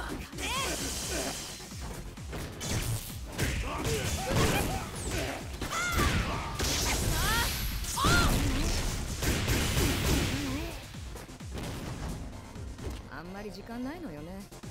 あんまり時間ないのよね。